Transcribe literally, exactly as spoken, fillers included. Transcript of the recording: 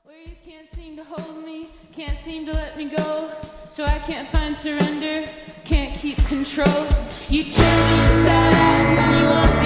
Where you can't seem to hold me, can't seem to let me go. So I can't find surrender, can't keep control. You turn me inside out and you want